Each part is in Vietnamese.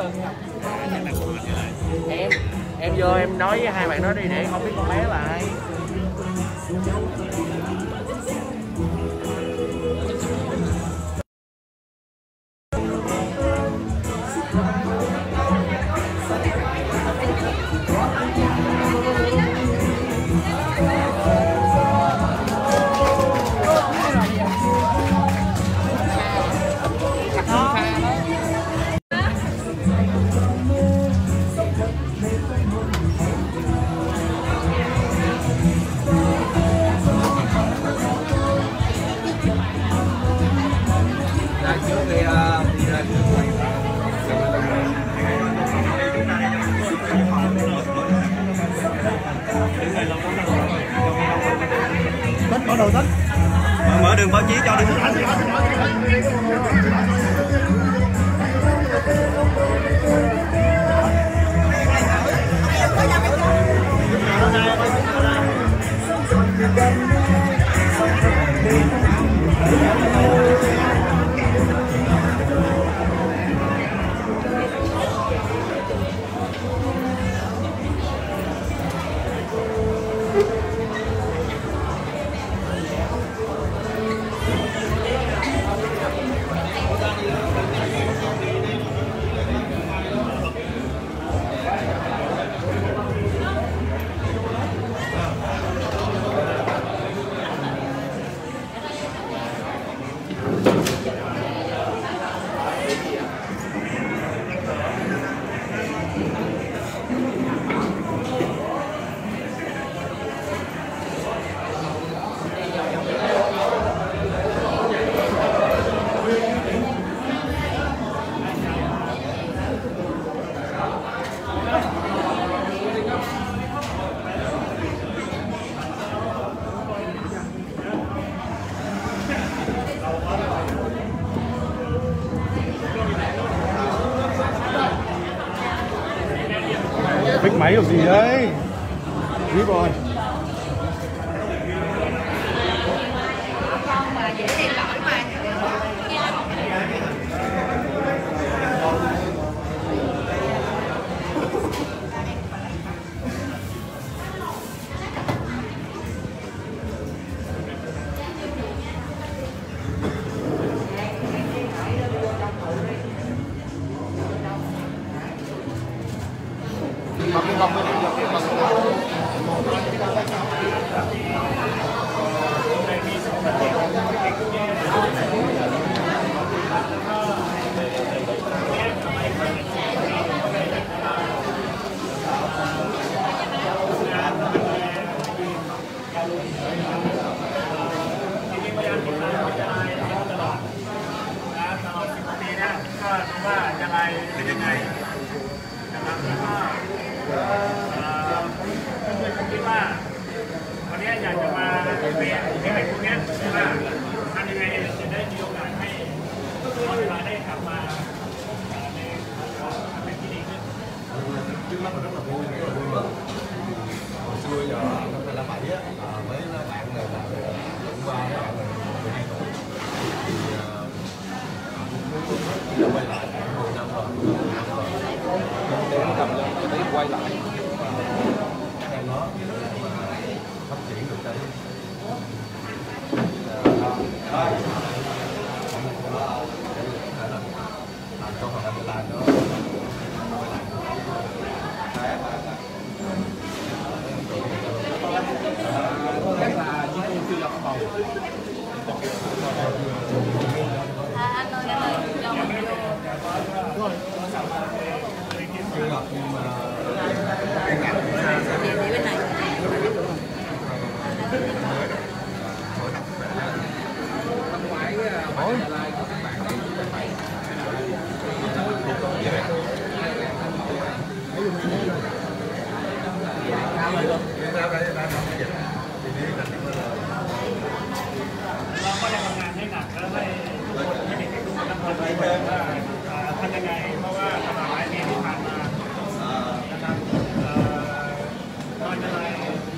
em em vô em nói với hai bạn đó đi để không biết con bé là ai. Bắt đầu thích mở đường báo chí cho đi. Bích máy kiểu gì đấy? Biết rồi. ว่ายังไงเป็นยังไงนะครับแล้วก็เพื่อนๆคิดว่าวันนี้อยากจะมาเปลี่ยนให้พวกนี้ว่าทำยังไงจะได้มีโอกาสให้เขาได้กลับมาในเป็นที่ดีขึ้นtrước mắt là rất là vui hồi xưa giờ năm 2007 mấy bạn này là cũng qua các bạn này 12 tuổi thì giờ quay lại 10 năm rồi để cầm lên cái đấy quay lại em nó phát triển được cái câu hỏi của bạn đó chắc là chứ cô chưa lập bầu anh ơi cho mình vô chưa lập nhưng mà để bên này năm ngoái hỏi like của các bạn này các bạnเราก็ได้ทำงานให้หนักแล้วให้เด็กๆทุกคนทำว่าทำยังไงเพราะว่าตลอดหลายปีที่ผ่านมานะครับมันจะใน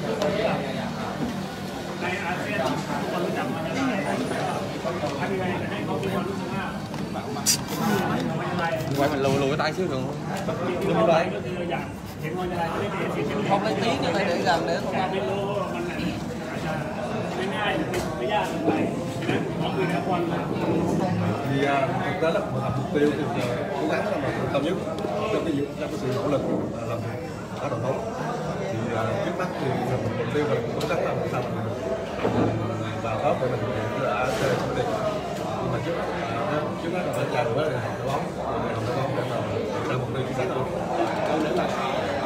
อาเซียนทุกคนรู้จักมันจะได้ทำยังไงจะให้เขามีความรู้สึกว่ามันจะไร quay mình lùi cái tay xíu được không? Không phảiก็คืออยากเห็นคนอะไรได้ดีที่ không lấy tí nữa để gần để không ไม่รู้มันอาจจะไม่ง่ายไม่ยากไปฉะนั้นขอคุยกับคน Thì thực tế là một mục tiêu thì cố gắng là mà cao nhất trong cái sự nỗ lực làm có đội bóng. Thì trước mắt thì mục tiêu là cố gắng làm sao mà vào top để mình đã chơi xong đi. Nhưng mà trước mắt là phải chờ đuổi để học đội bóng để mà ra mục tiêu chính xác hơn. Câu nữa là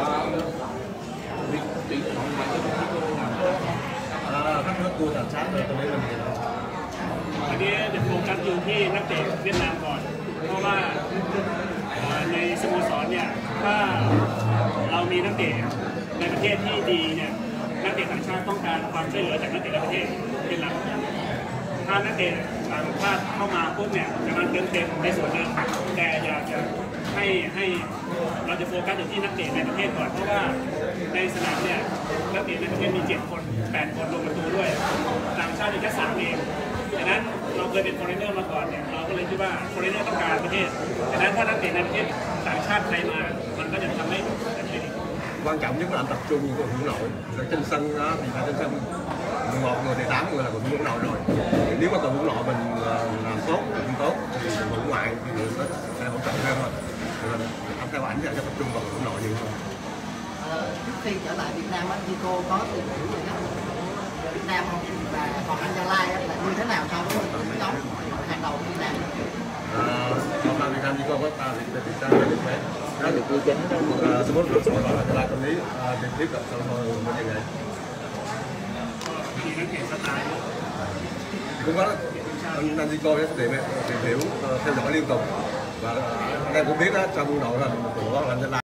các nước đua tàn sát rồi tôi nghĩ là อันนี้จะโฟกัสอยู่ที่นักเตะเวียดนามก่อนเพราะว่าในสโมสรเนี่ยถ้าเรามีนักเตะในประเทศที่ดีเนี่ยนักเตะต่างชาติต้องการความช่วยเหลือจากนักเตะในประเทศเป็นหลักถ้านักเตะต่างชาติเข้ามาปุ๊บเนี่ยจะมาเติมเต็มในส่วนนั้นแต่อยากจะให้เราจะโฟกัสอยู่ที่นักเตะในประเทศก่อนเพราะว่าในสนามเนี่ยนักเตะในประเทศมี7 คน 8 คนลงประตูด้วยต่างชาติอีกแค่3 เองฉะนั้นเราเคยเป็นฟอร์เรนเนอร์มาก่อนเนี่ยเราก็เลยคิดว่าฟอร์เรนเนอร์ต้องการประเทศฉะนั้นถ้านักเตะในประเทศต่างชาติใครมามันก็จะทำให้ประเทศ quan trọng nhất là anh tập trung của hướng nội. Trên sân đó thì trên sân 11 người thì 8 người là của hướng nội rồi. Nếu mà cầu hướng nội mình làm tốt không tốt thì hướng ngoại thì nó sẽ hỗ trợ thêm thôi. Nên anh theo ảnh thì sẽ tập trung vào hướng nội nhiều hơn. trước khi trở lại Việt Nam anh Zico có tìm hiểu về cái Việt Nam không, và còn anh Gia Lai là như thế nào so với những nhóm hàng đầu Việt Nam? Còn là Việt Nam Zico có ta thì Việt Nam là được mấy. Nó được quy chính đó. Số 4 được rồi là Gia Lai tâm lý trực tiếp là sau thôi bên như vậy. มีนักเตะสไตล์ Cũng có anh Zico sẽ tìm hiểu theo dõi liên tục và anh em cũng biết đó trong nội hình của anh Gia Lai